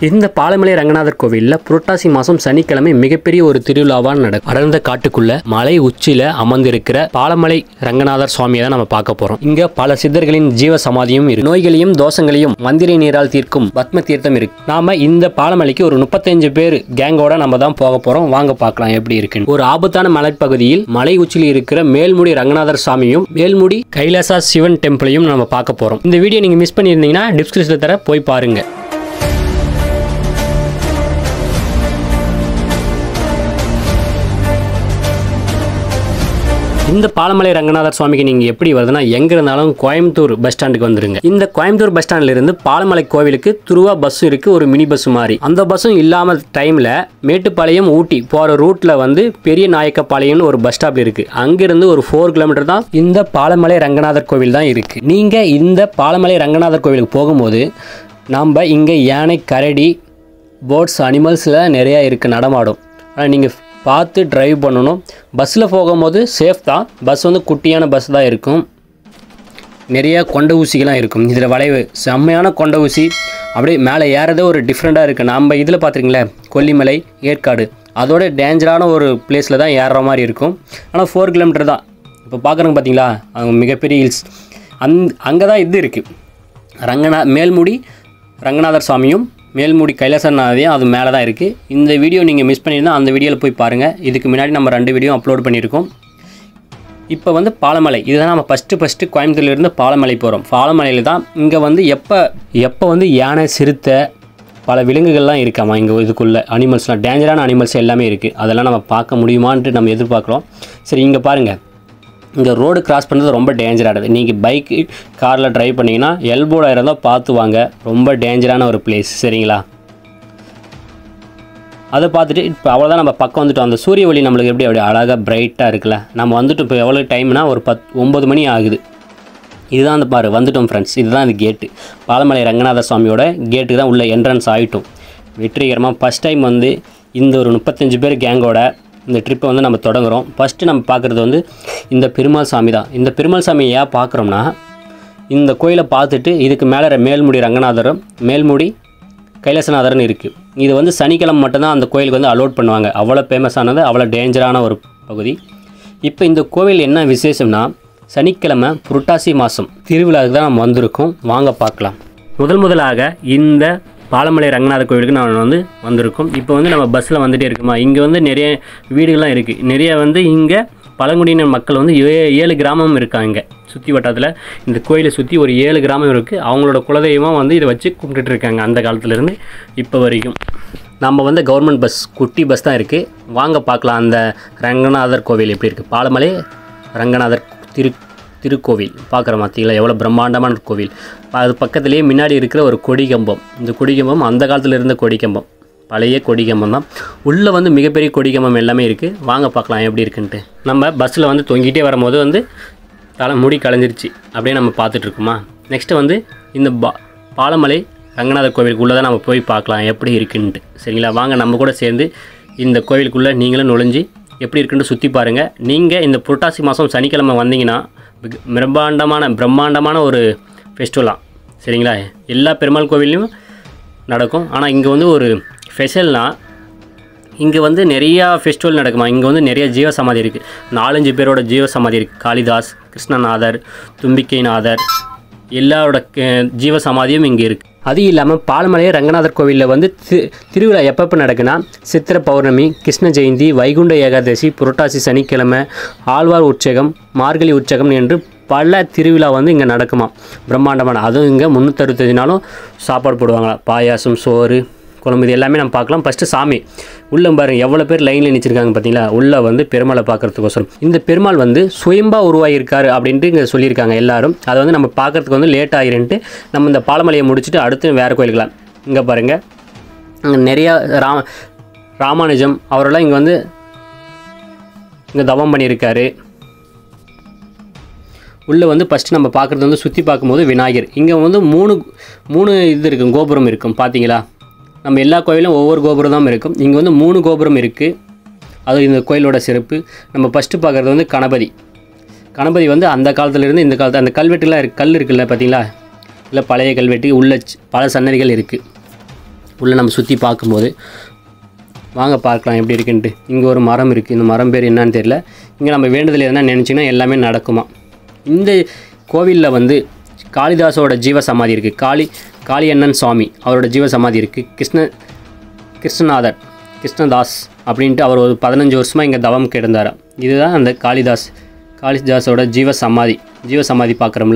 இந்த பாலமலை ரங்கநாதர் கோவிலில் புரட்டாசி மாதம் சனிக்கிழமை மிகப்பெரிய ஒரு திருவிழாவாக நடக்கும். அடர்ந்த காட்டுக்குள்ள மலை உச்சியில அமர்ந்திருக்கிற பாலமலை ரங்கநாதர் சுவாமியை தான் நம்ம பார்க்க போறோம். இங்க பல சித்தர்களின் ஜீவ சமாதியும் இருக்கு. நோய்களையும் தோஷங்களையும் மந்திரை நீரால் தீர்க்கும் பத்ம தீர்த்தம் இருக்கு. நாம இந்த பாலமலைக்கு ஒரு 35 பேர் கேங்கோட நம்ம தான் போக போறோம். வாங்க பார்க்கலாம் எப்படி இருக்குன்னு. ஒரு ஆபத்தான மலைப்பகுதியில் மலை உச்சியில் இருக்கிற மேல்முடி ரங்கநாதர் சாமியும் மேல்முடி கைலாசா சிவன் டெம்பிளையும் நம்ம பார்க்க போறோம். இந்த வீடியோ நீங்க மிஸ் பண்ணியிருந்தீங்கன்னா டிஸ்கிரிப்ஷன்ல தர போய் பாருங்க. இந்த பாலமலை ரங்கநாதர் சுவாமிக்கு நீங்கள் எப்படி வருதுன்னா எங்கே இருந்தாலும் கோயம்புத்தூர் பஸ் ஸ்டாண்டுக்கு வந்துருங்க. இந்த கோயம்புத்தூர் பஸ் ஸ்டாண்டில் இருந்து பாலமலை கோவிலுக்கு துருவா பஸ் இருக்குது, ஒரு மினி பஸ் மாதிரி. அந்த பஸ்ஸும் இல்லாமல் டைமில் மேட்டுப்பாளையம் ஊட்டி போகிற ரூட்டில் வந்து பெரிய நாயக்கப்பாளையம்னு ஒரு பஸ் ஸ்டாப் இருக்குது. அங்கேருந்து ஒரு 4 கிலோமீட்டர் தான் இந்த பாலமலை ரங்கநாதர் கோவில் தான் இருக்குது. நீங்கள் இந்த பாலமலை ரங்கநாதர் கோவிலுக்கு போகும்போது நம்ம இங்கே யானை, கரடி, பேர்ட்ஸ், அனிமல்ஸில் நிறையா இருக்குது, நடமாடும். ஆனால் நீங்கள் பார்த்து ட்ரைவ் பண்ணணும். பஸ்ஸில் போகும்போது சேஃப் தான். பஸ் வந்து குட்டியான பஸ் தான் இருக்கும். நிறையா கொண்ட ஊசிகளாம் இருக்கும். இதில் வளைவு செம்மையான கொண்ட ஊசி. அப்படியே மேலே ஏறதே ஒரு டிஃப்ரெண்ட்டாக இருக்குது. நம்ம இதில் பார்த்துருங்களேன், கொல்லிமலை, ஏற்காடு அதோட டேஞ்சரான ஒரு பிளேஸில் தான் ஏறுற மாதிரி இருக்கும். ஆனால் 4 கிலோமீட்டர் தான். இப்போ பார்க்குறவங்க பார்த்தீங்களா, அவங்க மிகப்பெரிய ஹில்ஸ். அங்கே தான் இது இருக்குது, மேல்முடி ரங்கநாதர் சாமியும் மேல்முடி கைலாசநாதையும் அது மேலே தான் இருக்குது. இந்த வீடியோ நீங்கள் மிஸ் பண்ணியிருந்தால் அந்த வீடியோவில் போய் பாருங்கள். இதுக்கு முன்னாடி நம்ம 2 வீடியோ அப்லோட் பண்ணியிருக்கோம். இப்போ வந்து பாலமலை, இதுதான் நம்ம ஃபஸ்ட்டு கோயம்புத்தூர்லேருந்து பாலமலை போகிறோம். பாலமலையில் தான் இங்கே வந்து எப்போ வந்து யானை, சிறுத்தை, பல விலங்குகள்லாம் இருக்காமா இங்கே. இதுக்குள்ளே அனிமல்ஸ்லாம் டேஞ்சரான அனிமல்ஸ் எல்லாமே இருக்குது. அதெல்லாம் நம்ம பார்க்க முடியுமான்ட்டு நம்ம எதிர்பார்க்குறோம். சரி, இங்கே பாருங்கள், இங்கே ரோடு கிராஸ் பண்ணுறது ரொம்ப டேஞ்சரானது. நீங்கள் பைக்கு, காரில் ட்ரைவ் பண்ணிங்கன்னா எல்போட இருந்தால் பார்த்து வாங்க. ரொம்ப டேஞ்சரான ஒரு பிளேஸ், சரிங்களா? அதை பார்த்துட்டு இப்போ அவ்வளோதான், நம்ம பக்கம் வந்துட்டோம். அந்த சூரிய ஒளி நம்மளுக்கு எப்படி அப்படி அழகாக பிரைட்டாக இருக்குல்ல. நம்ம வந்துட்டு இப்போ எவ்வளோ டைம்னா ஒரு 9 மணி ஆகுது. இதுதான் அந்த பாரு, வந்துட்டோம் ஃப்ரெண்ட்ஸ். இதுதான் அந்த கேட்டு, பாலமலை ரங்கநாத சுவாமியோட கேட்டுக்கு தான் உள்ள என்ட்ரன்ஸ் ஆகிட்டோம் வெற்றிகரமாக. ஃபஸ்ட் டைம் வந்து இந்த ஒரு 35 பேர் கேங்கோட இந்த ட்ரிப்பை வந்து நம்ம தொடங்குகிறோம். ஃபஸ்ட்டு நம்ம பார்க்குறது வந்து இந்த பெருமாள் சாமி தான். இந்த பெருமாள் சாமியை ஏன் பார்க்குறோம்னா, இந்த கோயிலை பார்த்துட்டு இதுக்கு மேலே மேல்முடி ரங்கநாதரும் மேல்முடி கைலாசநாதர்னு இருக்குது. இது வந்து சனிக்கிழமை மட்டும்தான் அந்த கோயிலுக்கு வந்து அலோட் பண்ணுவாங்க. அவ்வளோ ஃபேமஸானது, அவ்வளோ டேஞ்சரான ஒரு பகுதி. இப்போ இந்த கோவில் என்ன விசேஷம்னா, சனிக்கிழமை புரட்டாசி மாதம் திருவிழாவுக்கு தான் நம்ம வந்திருக்கோம். வாங்க பார்க்கலாம். முதலாக இந்த பாலமலை ரங்கநாதர் கோவிலுக்கு நான் வந்து வந்திருக்கோம். இப்போ வந்து நம்ம பஸ்ஸில் வந்துகிட்டே இருக்குமா. இங்கே வந்து நிறைய வீடுகள்லாம் இருக்குது. நிறைய வந்து இங்கே பழங்குடியினர் மக்கள் வந்து 7 கிராமம் இருக்காங்க சுற்றி வட்டாரத்தில். இந்த கோயிலை சுற்றி ஒரு 7 கிராமம் இருக்குது. அவங்களோட குலதெய்வமாக வந்து இதை வச்சு கும்பிட்டுட்டு இருக்காங்க அந்த காலத்துலேருந்து இப்போ வரைக்கும். நம்ம வந்து கவர்மெண்ட் பஸ், குட்டி பஸ் தான் இருக்குது. வாங்க பார்க்கலாம் அந்த ரங்கநாதர் கோவில் எப்படி இருக்குது. பாலமலை ரங்கநாதர் திருக்கோவில் பார்க்குற பார்த்தீங்களா, எவ்வளோ பிரம்மாண்டமான கோவில். அது பக்கத்துலேயே முன்னாடி இருக்கிற ஒரு கொடிக்கம்பம். இந்த கொடிக்கம்பம் அந்த காலத்தில் இருந்த கொடிக்கம்பம், பழைய கொடிக்கம்பம் தான். உள்ளே வந்து மிகப்பெரிய கொடிக்கம்பம் எல்லாமே இருக்குது. வாங்க பார்க்கலாம் எப்படி இருக்குன்ட்டு. நம்ம பஸ்ஸில் வந்து தொங்கிட்டே வரும்போது வந்து முடி கலைஞ்சிருச்சு, அப்படியே நம்ம பார்த்துட்ருக்குமா. நெக்ஸ்ட்டு வந்து இந்த பாலமலை ரங்கநாதர் கோவிலுக்குள்ளே தான் நம்ம போய் பார்க்கலாம் எப்படி இருக்குன்ட்டு, சரிங்களா? வாங்க நம்ம கூட சேர்ந்து இந்த கோவிலுக்குள்ளே நீங்களும் நுழைஞ்சி எப்படி இருக்குன்னு சுற்றி பாருங்கள். நீங்கள் இந்த புரட்டாசி மாதம் சனிக்கிழமை வந்தீங்கன்னா பிரம்மாண்டமான ஒரு ஃபெஸ்டிவலாம், சரிங்களா? எல்லா பெருமாள் கோவில்லையும் நடக்கும். ஆனால் இங்கே வந்து ஒரு ஸ்பெஷல்னால், இங்கே வந்து நிறையா ஃபெஸ்டிவல் நடக்குமா. இங்கே வந்து நிறைய ஜீவ சமாதி இருக்குது. 4-5 பேரோட ஜீவ சமாதி இருக்குது. காளிதாஸ், கிருஷ்ணநாதர், தும்பிக்கைநாதர் எல்லாரோட ஜீவ சமாதியும் இங்கே இருக்குது. அது இல்லாமல் பாலமலை ரங்கநாதர் கோவிலில் வந்து திருவிழா எப்பப்போ நடக்குன்னா, சித்திரை பௌர்ணமி, கிருஷ்ண ஜெயந்தி, வைகுண்ட ஏகாதசி, புரட்டாசி சனிக்கிழமை, ஆழ்வார் உற்சகம், மார்கழி உற்சகம் என்று பல திருவிழா வந்து இங்கே நடக்குமா பிரம்மாண்டமான. அதுவும் இங்கே 365 நாளும் சாப்பாடு போடுவாங்களா. பாயாசம், சோறு, குழம்பு, இது எல்லாமே நம்ம பார்க்கலாம். ஃபஸ்ட்டு சாமி உள்ளே பாருங்கள், எவ்வளோ பேர் லைனில் நினச்சிருக்காங்க பார்த்தீங்களா. உள்ளே வந்து பெருமாளை பார்க்குறதுக்கோசரம். இந்த பெருமாள் வந்து சுயம்பா உருவாகியிருக்காரு அப்படின்ட்டு இங்கே சொல்லியிருக்காங்க எல்லாரும். அதை வந்து நம்ம பார்க்குறதுக்கு வந்து லேட் ஆகிருன்ட்டு நம்ம இந்த பாலமலையை முடிச்சுட்டு அடுத்து வேறு கோயிலுக்கலாம். இங்கே பாருங்கள், இங்கே நிறையா ராமானுஜம் அவரெல்லாம் இங்கே வந்து இங்கே தவம் பண்ணியிருக்காரு. உள்ளே வந்து ஃபஸ்ட்டு நம்ம பார்க்குறது வந்து சுற்றி பார்க்கும்போது விநாயகர். இங்கே வந்து மூணு இது இருக்கும், கோபுரம் இருக்கும் பார்த்தீங்களா. நம்ம எல்லா கோயிலும் ஒவ்வொரு கோபுரம் தான் இருக்கும். இங்கே வந்து 3 கோபுரம் இருக்குது. அது இந்த கோயிலோட சிறப்பு. நம்ம ஃபஸ்ட்டு பார்க்குறது வந்து கணபதி வந்து அந்த காலத்துலேருந்து இந்த காலத்தில் அந்த கல்வெட்டுலாம் கல் இருக்குல்ல பார்த்தீங்களா, இல்லை பழைய கல்வெட்டு உள்ள பல சன்னதிகள் இருக்குது. உள்ளே நம்ம சுற்றி பார்க்கும்போது வாங்க பார்க்கலாம் எப்படி இருக்குன்ட்டு. இங்கே ஒரு மரம் இருக்குது. இந்த மரம் பேர் என்னன்னு தெரியல. இங்கே நம்ம வேண்டுதல் எதனா நினச்சிங்கன்னா எல்லாமே நடக்குமா. இந்த கோவிலில் வந்து காளிதாஸோட ஜீவ சமாதி இருக்குது. காளியண்ணன் சுவாமி அவரோட ஜீவ சமாதி இருக்குது. கிருஷ்ணதாஸ் அப்படின்ட்டு அவர் ஒரு 15 வருஷமாக இங்கே தவம் கிடந்தார். இதுதான் அந்த காளிதாஸோட ஜீவ சமாதி பார்க்குறோம்ல.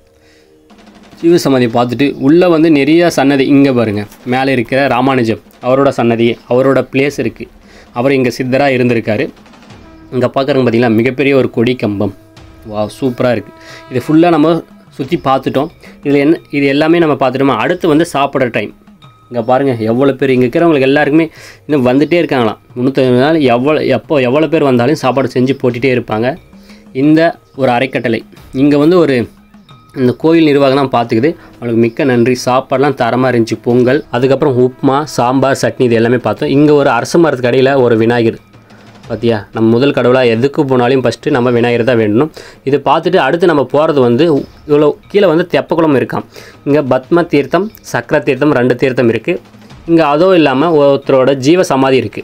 ஜீவ சமாதி பார்த்துட்டு உள்ளே வந்து நிறைய சன்னதி. இங்கே பாருங்கள், மேலே இருக்கிற ராமானுஜம் அவரோட சன்னதி, அவரோட பிளேஸ் இருக்குது. அவர் இங்கே சித்தராக இருந்திருக்காரு. இங்கே பார்க்குறவங்க பார்த்திங்களா, மிகப்பெரிய ஒரு கொடி கம்பம். வா, சூப்பராக இருக்குது. இது ஃபுல்லாக நம்ம சுற்றி பார்த்துட்டோம். இது எல்லாமே நம்ம பார்த்துட்டோமா. அடுத்து வந்து சாப்பிட்ற டைம். இங்கே பாருங்கள் எவ்வளோ பேர் இங்கே இருக்கிறவங்களுக்கு எல்லாருக்குமே இன்னும் வந்துகிட்டே இருக்காங்களாம். 350 நாள் எவ்வளோ பேர் வந்தாலும் சாப்பாடு செஞ்சு போட்டுகிட்டே இருப்பாங்க. இந்த ஒரு அரைக்கட்டளை இங்கே வந்து இந்த கோயில் நிர்வாகம் தான் பார்த்துக்குது. அவங்களுக்கு மிக்க நன்றி. சாப்பாடெலாம் தரமாக இருந்துச்சு. பொங்கல், அதுக்கப்புறம் உப்புமா, சாம்பார், சட்னி, இது எல்லாமே பார்த்தோம். இங்கே ஒரு அரச மரத்துக்கு அடியில் ஒரு விநாயகர் பார்த்தியா. நம்ம முதல் கடவுளாக எதுக்கு போனாலும் ஃபஸ்ட்டு நம்ம விநாயகர் தான் வேண்டணும். இது பார்த்துட்டு அடுத்து நம்ம போகிறது வந்து இவ்வளோ கீழே வந்து தெப்பக்குளம் இருக்காம். இங்கே பத்ம தீர்த்தம், சக்கர தீர்த்தம், 2 தீர்த்தம் இருக்குது. இங்கே அதுவும் இல்லாமல் ஒருத்தரோட ஜீவ சமாதி இருக்குது.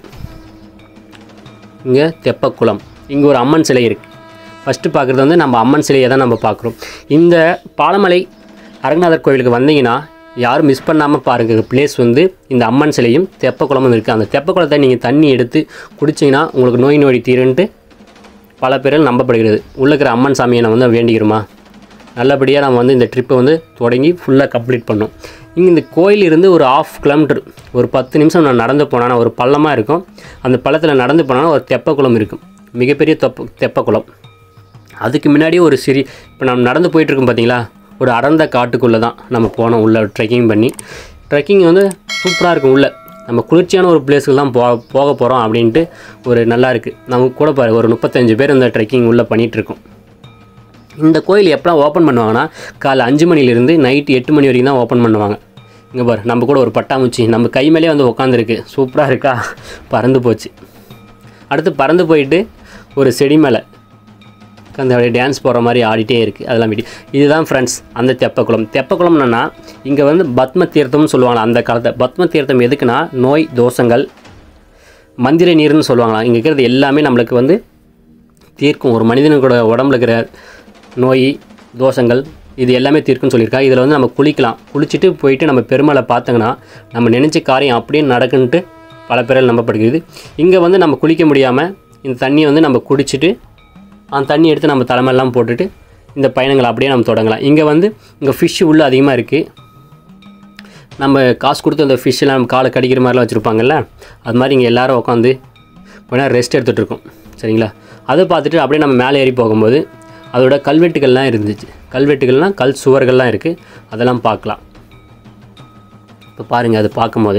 இங்கே தெப்பக்குளம். இங்கே ஒரு அம்மன் சிலை இருக்குது. ஃபஸ்ட்டு பார்க்குறது வந்து நம்ம அம்மன் சிலையை தான் நம்ம பார்க்குறோம். இந்த பாலமலை அரங்கநாதர் கோவிலுக்கு வந்தீங்கன்னா யாரும் மிஸ் பண்ணாமல் பாருங்கள். பிளேஸ் வந்து இந்த அம்மன் சிலையும் தெப்பக்குளமும் இருக்குது. அந்த தெப்பக்குளத்தை நீங்கள் தண்ணி எடுத்து குடிச்சிங்கன்னா உங்களுக்கு நோய் தீருன்ட்டு பல பேர்கள் நம்பப்படுகிறது. உள்ளே இருக்கிற அம்மன் சாமியை நம்ம வந்து வேண்டிக்கிறோமா, நல்லபடியாக நம்ம வந்து இந்த ட்ரிப்பை வந்து தொடங்கி ஃபுல்லாக கம்ப்ளீட் பண்ணோம். இங்கே இந்த கோயில் இருந்து ஒரு 1/2 கிலோமீட்டர், ஒரு 10 நிமிஷம் நான் நடந்து போனால் ஒரு பள்ளமாக இருக்கும். அந்த பள்ளத்தில் நடந்து போனால் ஒரு தெப்பக்குளம் இருக்கும். மிகப்பெரிய தெப்பக்குளம். அதுக்கு முன்னாடியே ஒரு இப்போ நம்ம நடந்து போயிட்டுருக்கோம் பார்த்தீங்களா, ஒரு அடர்ந்த காட்டுக்குள்ளே தான் நம்ம போனோம். உள்ளே ட்ரெக்கிங் பண்ணி, ட்ரெக்கிங் வந்து சூப்பராக இருக்கும். உள்ளே நம்ம குளிர்ச்சியான ஒரு பிளேஸுக்கு தான் போக போகிறோம் அப்படின்ட்டு ஒரு நல்லா இருக்குது. நமக்கு கூட பாரு ஒரு 35 பேர் இந்த ட்ரெக்கிங் உள்ளே பண்ணிகிட்ருக்கோம். இந்த கோயில் எப்போலாம் ஓப்பன் பண்ணுவாங்கன்னா காலை 5 மணிலேருந்து நைட்டு 8 மணி வரைக்கும் தான் ஓப்பன் பண்ணுவாங்க. இங்கே பாரு நம்ம கூட ஒரு பட்டாம்பூச்சி நம்ம கை மேலே வந்து உட்காந்துருக்கு. சூப்பராக இருக்கா, பறந்து போச்சு. அடுத்து பறந்து போயிட்டு ஒரு செடி மேலே அந்த அப்படியே டான்ஸ் போகிற மாதிரி ஆடிட்டே இருக்குது. அதெல்லாம் வீடியோ. இதுதான் ஃப்ரெண்ட்ஸ் அந்த தெப்பக்குளம்னா இங்கே வந்து பத்ம தீர்த்தம்னு சொல்லுவாங்க. அந்த காலத்தை பத்ம தீர்த்தம் எதுக்குன்னா நோய் தோஷங்கள், மந்திர நீர்னு சொல்லுவாங்களாம். இங்கே இருக்கிறது எல்லாமே நம்மளுக்கு வந்து தீர்க்கும். ஒரு மனிதனுக்கூட உடம்புல இருக்கிற நோய் தோஷங்கள் இது எல்லாமே தீர்க்குன்னு சொல்லியிருக்காங்க. இதில் வந்து நம்ம குளிக்கலாம். குளிச்சுட்டு போயிட்டு நம்ம பெருமாளை பார்த்தோங்கன்னா நம்ம நினச்ச காரியம் அப்படியே நடக்குன்ட்டு பல பேரால் நம்பப்படுகிறது. இங்கே வந்து நம்ம குளிக்க முடியாமல் இந்த தண்ணியை வந்து நம்ம குடிச்சிட்டு அந்த தண்ணி எடுத்து நம்ம தலைமையெல்லாம் போட்டுட்டு இந்த பயணங்களை அப்படியே நம்ம தொடங்கலாம். இங்கே ஃபிஷ்ஷு உள்ளே அதிகமாக இருக்குது. நம்ம காசு கொடுத்து அந்த ஃபிஷ்ஷெல்லாம் நம்ம காலை கடிக்கிற மாதிரிலாம் வச்சுருப்பாங்கல்ல, அது மாதிரி இங்கே எல்லோரும் உட்காந்து கொஞ்ச நேரம் ரெஸ்ட் எடுத்துகிட்ருக்கோம். சரிங்களா, அதை பார்த்துட்டு அப்படியே நம்ம மேலே ஏறி போகும்போது அதோட கல்வெட்டுகள்லாம் இருந்துச்சு. கல்வெட்டுகள்னால் கல் சுவர்கள்லாம் இருக்குது. அதெல்லாம் பார்க்கலாம். இப்போ பாருங்கள், அது பார்க்கும்போது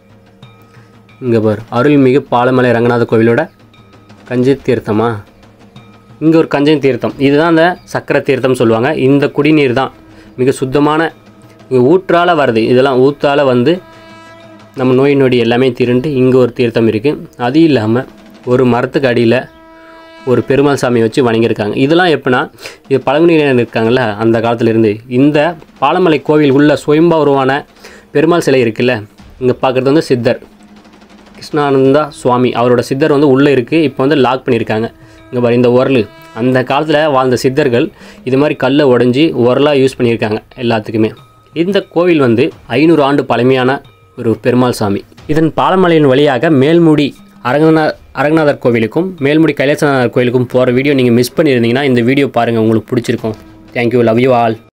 இங்கே பாரு அருள்மிகு பாலமலை ரங்கநாத கோவிலோட கஞ்சி தீர்த்தமா. இங்கே ஒரு கஞ்சன் தீர்த்தம், இதுதான் அந்த சக்கர தீர்த்தம் சொல்லுவாங்க. இந்த குடிநீர் தான் மிக சுத்தமான, இங்கே ஊற்றால் வருது. இதெல்லாம் ஊற்றால் வந்து நம்ம நோய் நொடி எல்லாமே தீருன்ட்டு இங்கே ஒரு தீர்த்தம் இருக்குது. அது இல்லாமல் ஒரு மரத்துக்கு அடியில் ஒரு பெருமாள் சாமியை வச்சு வணங்கியிருக்காங்க. இதெல்லாம் எப்படின்னா இது பழங்குடியினர் இருக்காங்கள்ல அந்த காலத்துலேருந்து இந்த பாலமலை கோவில் உள்ள சுயம்பா உருவான பெருமாள் சிலை இருக்குல்ல, இங்கே பார்க்குறது வந்து சித்தர் கிருஷ்ணானந்தா சுவாமி அவரோட சித்தர் வந்து உள்ளே இருக்குது. இப்போ வந்து லாக் பண்ணியிருக்காங்க. இங்கே பாரு இந்த உரல் அந்த காலத்தில் வாழ்ந்த சித்தர்கள் இது மாதிரி கல்லை உடஞ்சி உரலாக யூஸ் பண்ணியிருக்காங்க எல்லாத்துக்குமே. இந்த கோவில் வந்து 500 ஆண்டு பழமையான ஒரு பெருமாள் சாமி. இதன் பாலமலையின் வழியாக மேல்முடி அரங்கநாதர் கோவிலுக்கும் மேல்முடி கைலாசநாதர் கோவிலுக்கும் போகிற வீடியோ நீங்கள் மிஸ் பண்ணியிருந்தீங்கன்னா இந்த வீடியோ பாருங்கள், உங்களுக்கு பிடிச்சிருக்கும். Thank you, love you all.